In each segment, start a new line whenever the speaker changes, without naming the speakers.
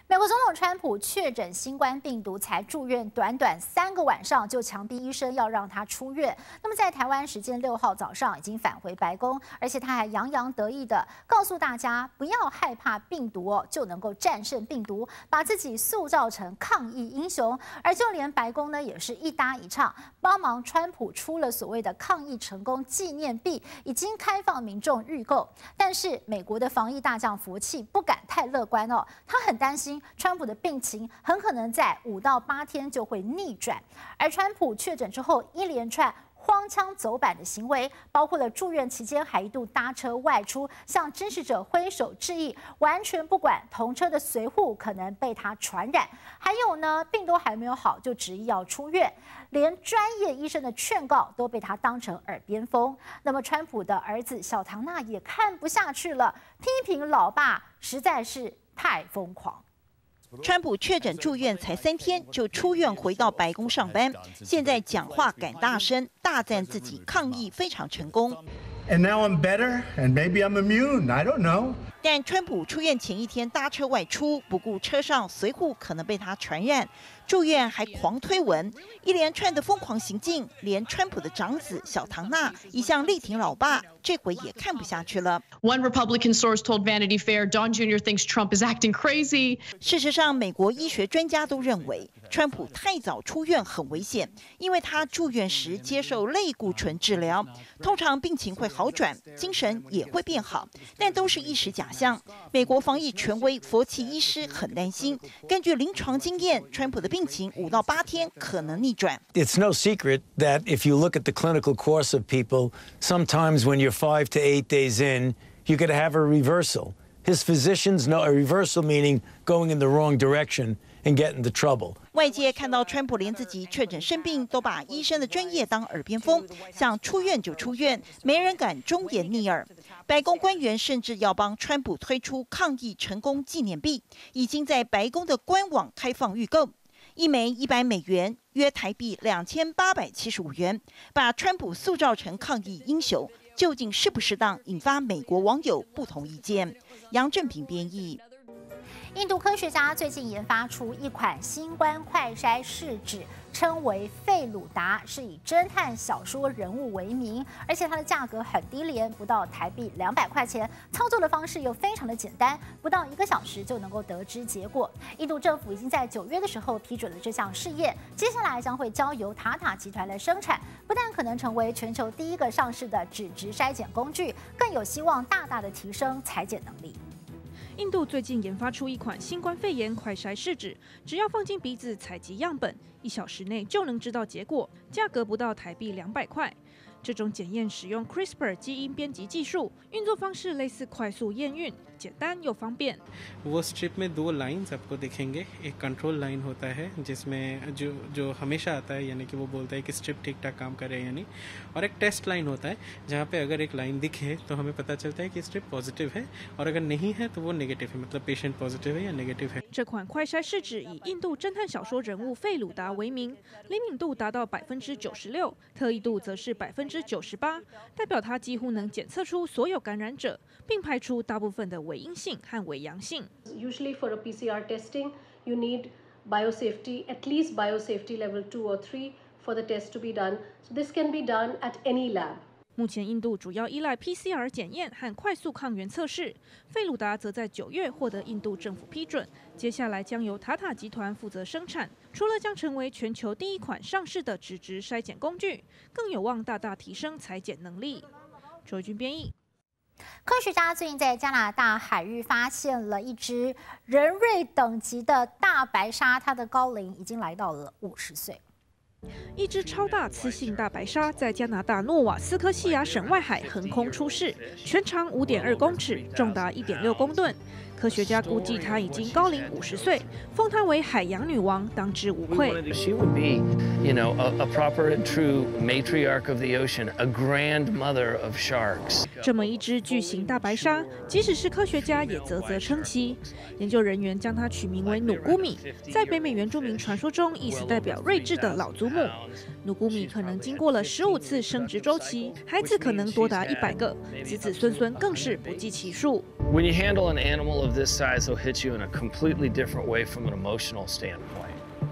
美国总统川普确诊新冠病毒，才住院短短3个晚上，就强逼医生要让他出院。那么在台湾时间6号早上已经返回白宫，而且他还洋洋得意地告诉大家，不要害怕病毒哦，就能够战胜病毒，把自己塑造成抗疫英雄。而就连白宫呢，也是一搭一唱，帮忙川普出了所谓的抗疫成功纪念币，已经开放民众预购。但是美国的防疫大将福气不敢太乐观哦，他很担心川普的病情很可能在5到8天就会逆转。而川普确诊之后，一连串荒腔走板的行为，包括了住院期间还一度搭车外出，向支持者挥手致意，完全不管同车的随扈可能被他传染。还有呢，病都还没有好就执意要出院，连专业医生的劝告都被他当成耳边风。那么，川普的儿子小唐纳也看不下去了，批评老爸实在是太疯狂。
川普确诊住院才3天就出院回到白宫上班，现在讲话敢大声，大赞自己抗疫非常成功。
And now I'm better, and maybe I'm immune. I don't know.
但川普出院前1天搭车外出，不顾车上随扈可能被他传染，住院还狂推文，一连串的疯狂行径，连川普的长子小唐纳一向力挺老爸，这回也看不下去了。
One Republican source told Vanity Fair Don Jr. thinks Trump is acting crazy.
事实上，美国医学专家都认为，川普太早出院很危险，因为他住院时接受类固醇治疗，通常病情会好转，精神也会变好，但都是一时假象。美国防疫权威佛奇医师很担心，根据临床经验，川普的病情5到8天可能逆转。
It's no secret that if you look at the clinical course of people, sometimes when you're 5 to 8 days in, you're going to have a reversal. His physicians know a reversal meaning going in the wrong direction and get into trouble.
外界看到川普连自己确诊生病都把医生的专业当耳边风，想出院就出院，没人敢忠言逆耳。白宫官员甚至要帮川普推出抗疫成功纪念币，已经在白宫的官网开放预购。1枚100美元，约台币2875元，把川普塑造成抗疫英雄，究竟适不适当，引发美国网友不同意见。杨正平编译。
印度科学家最近研发出一款新冠快筛试纸，称为费鲁达，是以侦探小说人物为名，而且它的价格很低廉，不到台币200块钱。操作的方式又非常的简单，不到1个小时就能够得知结果。印度政府已经在9月的时候批准了这项试验，接下来将会交由塔塔集团来生产，不但可能成为全球第1个上市的纸质筛检工具，更有希望大大的提升采检能力。
印度最近研发出一款新冠肺炎快筛试纸，只要放进鼻子采集样本，1小时内就能知道结果，价格不到台币200块。这种检验使用 CRISPR 基因编辑技术，运作方式类似快速验孕，简单又方便。
वो स्ट्रिप में 2 लाइंस आपको दिखेंगे, एक control line होता है जिसमें जो हमेशा आता है, यानी कि वो बोलता है कि स्ट्रिप ठीक ठाक काम कर रहे हैं या नहीं, और एक टेस्ट लाइन होता है जहाँ पे अगर एक लाइन दिखे तो हमें पता चलता है कि स्ट्रिप पॉजिटिव है, और अगर नहीं है तो वो नेगेटिव है, मतलब पेशेंट पॉजिटिव है या नेगेटिव है।
这款快筛试纸以印度侦探小说人物费鲁达为名，灵敏度达到96%，特异度则是98%，代表它几乎能检测出所有感染者，并排除大部分的伪阴性和伪阳性。
Usually for a PCR testing, you need biosafety, at least biosafety level 2 or 3 for the test to be done. So this can be done at any lab.
目前，印度主要依赖 PCR 检验和快速抗原测试。费鲁达则在9月获得印度政府批准，接下来将由塔塔集团负责生产。除了将成为全球第1款上市的纸质筛检工具，更有望大大提升采检能力。周军编译。
科学家最近在加拿大海域发现了一只人瑞等级的大白鲨，它的高龄已经来到了50岁。
一只超大雌性大白鲨在加拿大诺瓦斯科西亚省外海横空出世，全长5.2公尺，重达1.6公吨。科学家估计它已经高龄50岁，封它为海洋女王，当之无愧。
She would be, you know, a proper and true matriarch of the ocean, a grandmother of sharks.
这么一只巨型大白鲨，即使是科学家也啧啧称奇。研究人员将它取名为努古米，在北美原住民传说中，意思代表睿智的老祖母。努古米可能经过了15次生殖周期，孩子可能多达100个，子子孙孙更是不计其数。
When you handle an animal of this size will hit you in a completely different way from an emotional standpoint.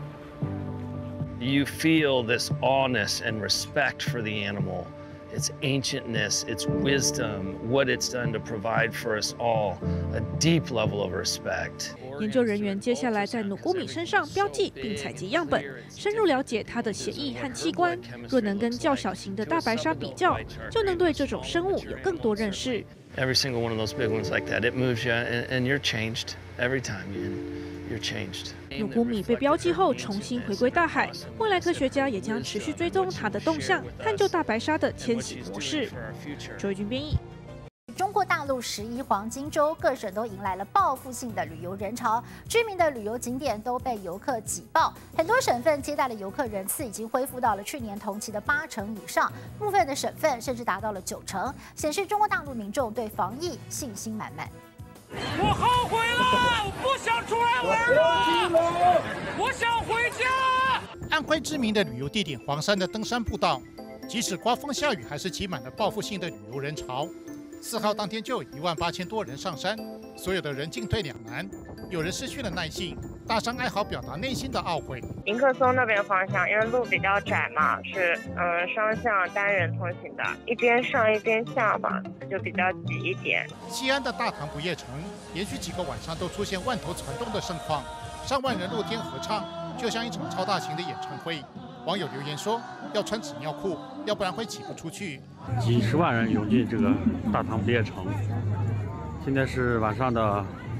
You feel this awness and respect for the animal, its ancientness, its wisdom, what it's done to provide for us all, a deep level of respect.
研究人员接下来在努古米身上标记并采集样本，深入了解它的血液和器官。若能跟较小型的大白鲨比较，就能对这种生物有更多认识。
Every single one of those big ones like that, it moves you, and you're changed every time you're changed.
努古米被标记后重新回归大海，未来科学家也将持续追踪它的动向，探究大白鲨的迁徙模式。周玉君编译。
中国大陆11黄金周，各省都迎来了报复性的旅游人潮，知名的旅游景点都被游客挤爆，很多省份接待的游客人次已经恢复到了去年同期的80%以上，部分的省份甚至达到了90%，显示中国大陆民众对防疫信心满满。
我后悔了，我不想出来玩了，我想回家。
安徽知名的旅游地点黄山的登山步道，即使刮风下雨，还是挤满了报复性的旅游人潮。 4号当天就有18000多人上山，所有的人进退两难，有人失去了耐性，大声哀嚎表达内心的懊悔。
迎客松那边方向，因为路比较窄嘛，是双向单人通行的，一边上一边下吧，就比较挤一点。
西安的大唐不夜城连续几个晚上都出现万头攒动的盛况，上万人露天合唱，就像一场超大型的演唱会。网友留言说，要穿纸尿裤，要不然会挤不出去。
几10万人涌进这个大唐不夜城，现在是晚上的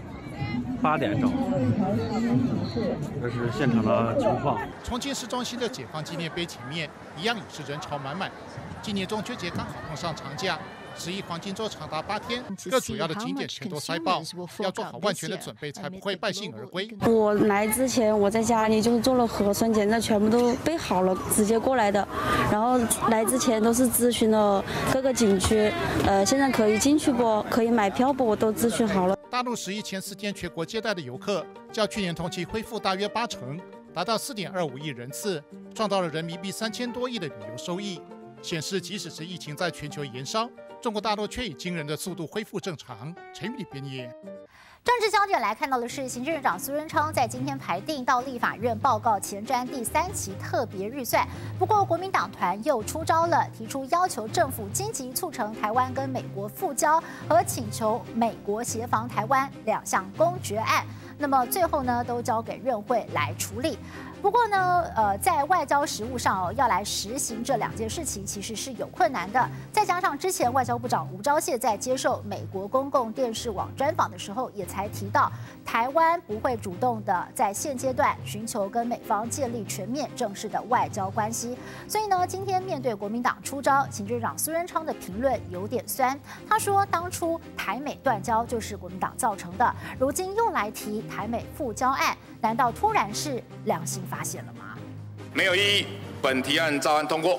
8点整，这是现场的情况。
重庆市中心的解放纪念碑前面一样也是人潮满满。今年中秋节刚好碰上长假，11黄金周长达8天，各主要的景点全都塞爆，要做好万全的准备，才不会败兴而归。
我来之前，我在家里就做了核酸检测，全部都备好了，直接过来的。然后来之前都是咨询了各个景区，现在可以进去不？可以买票不？我都咨询好了。
大陆11前4天全国接待的游客，较去年同期恢复大约80%，达到4.25亿人次，创造了人民币3000多亿的旅游收益。 显示，即使是疫情在全球延烧，中国大陆却以惊人的速度恢复正常。陈宇礼编译。
政治焦点来看到的是，行政院长苏贞昌在今天排定到立法院报告前瞻第3期特别预算。不过，国民党团又出招了，提出要求政府积极促成台湾跟美国复交，和请求美国协防台湾2项公决案。那么最后呢，都交给院会来处理。 不过呢，在外交实务上要来实行这2件事情，其实是有困难的。再加上之前外交部长吴钊燮在接受美国公共电视网专访的时候，也才提到，台湾不会主动的在现阶段寻求跟美方建立全面正式的外交关系。所以呢，今天面对国民党出招，行政院长苏贞昌的评论有点酸。他说，当初台美断交就是国民党造成的，如今又来提台美复交案，难道突然是良心发现了吗？
没有异议，本提案照案通过。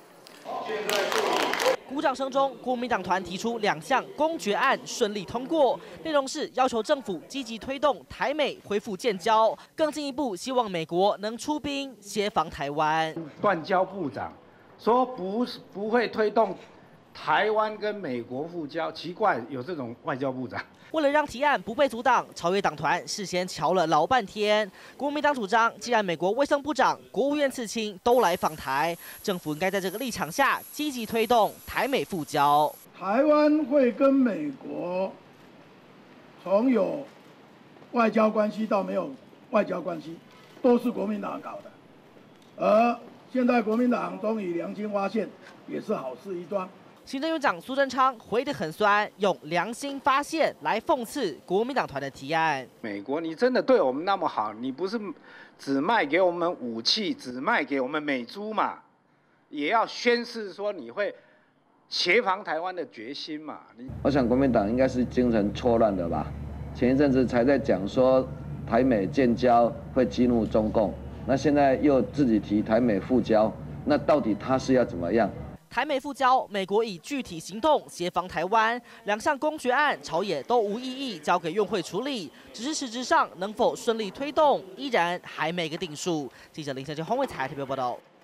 鼓掌声中，国民党团提出2项公决案顺利通过，内容是要求政府积极推动台美恢复建交，更进一步希望美国能出兵协防台湾。
断交部长说不会推动台湾跟美国复交，奇怪，有这种外交部长。
为了让提案不被阻挡，朝野党团事先瞧了老半天。国民党主张，既然美国卫生部长、国务院次卿都来访台，政府应该在这个立场下积极推动台美复交。
台湾会跟美国从有外交关系到没有外交关系，都是国民党搞的，而现在国民党终于良心发现，也是好事一桩。
行政院长苏贞昌回得很酸，用良心发现来讽刺国民党团的提案。
美国，你真的对我们那么好，你不是只卖给我们武器，只卖给我们美猪嘛？也要宣示说你会协防台湾的决心嘛？
我想国民党应该是精神错乱的吧？前一阵子才在讲说台美建交会激怒中共，那现在又自己提台美复交，那到底他是要怎么样？
台美复交，美国以具体行动协防台湾，2项公决案，朝野都无异议，交给院会处理。只是实质上能否顺利推动，依然还没个定数。记者林小杰、洪伟才特别报道。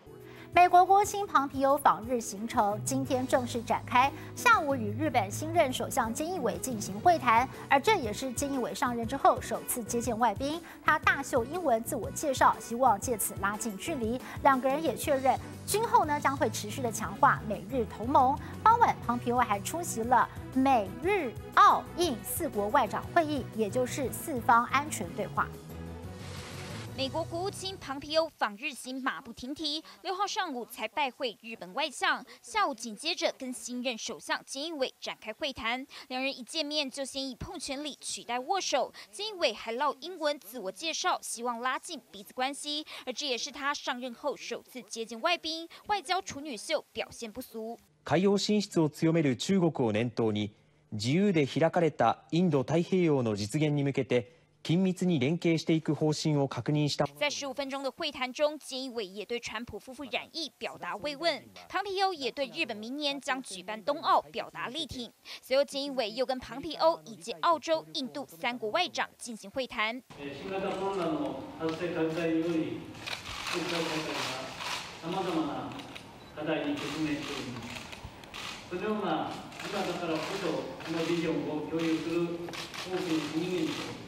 美国国务卿庞皮欧访日行程今天正式展开，下午与日本新任首相菅义伟进行会谈，而这也是菅义伟上任之后首次接见外宾。他大秀英文自我介绍，希望借此拉近距离。两个人也确认，今后呢将会持续的强化美日同盟。傍晚，庞皮欧还出席了美日澳印4国外长会议，也就是4方安全对话。
美国国务卿庞皮欧访日行马不停蹄，6号上午才拜会日本外相，下午紧接着跟新任首相菅义伟展开会谈。两人一见面就先以碰拳礼取代握手，菅义伟还唠英文自我介绍，希望拉近彼此关系。而这也是他上任后首次接见外宾，外交处女秀表现不俗。
海洋進出を強める中国を念頭に、自由で開かれたインド太平洋の実現に向けて。 緊密に連携していく方針を確認した。
在15分钟的会谈中，菅义伟也对川普夫妇染疫表达慰问，庞皮欧也对日本明年将举办冬奥表达力挺。随后，菅义伟又跟庞皮欧以及澳洲、印度3国外長進行會談。
新型コロナの発生拡大により、国際社会がさまざまな課題に直面しております。そのような今だからこそ、このビジョンを共有する多くの国々と。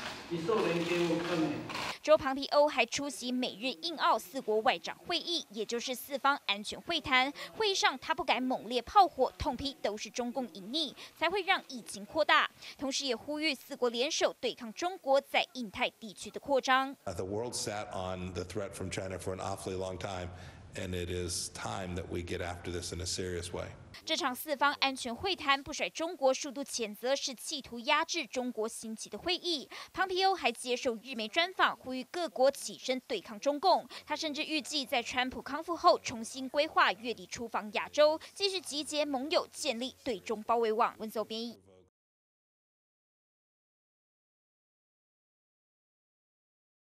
周庞皮欧还出席美日印澳4国外长会议，也就是4方安全会谈。会议上，他不敢猛烈炮火，痛批都是中共隐匿，才会让疫情扩大。同时，也呼吁4国联手对抗中国在印太地区的扩张。
The world sat on the threat from China for an awfully long time. And it is time that we get after this in a serious way.
这场4方安全会谈不甩中国，数度谴责是企图压制中国兴起的会议。庞皮欧还接受日媒专访，呼吁各国起身对抗中共。他甚至预计在川普康复后，重新规划月底出访亚洲，继续集结盟友，建立对中包围网。文搜编译。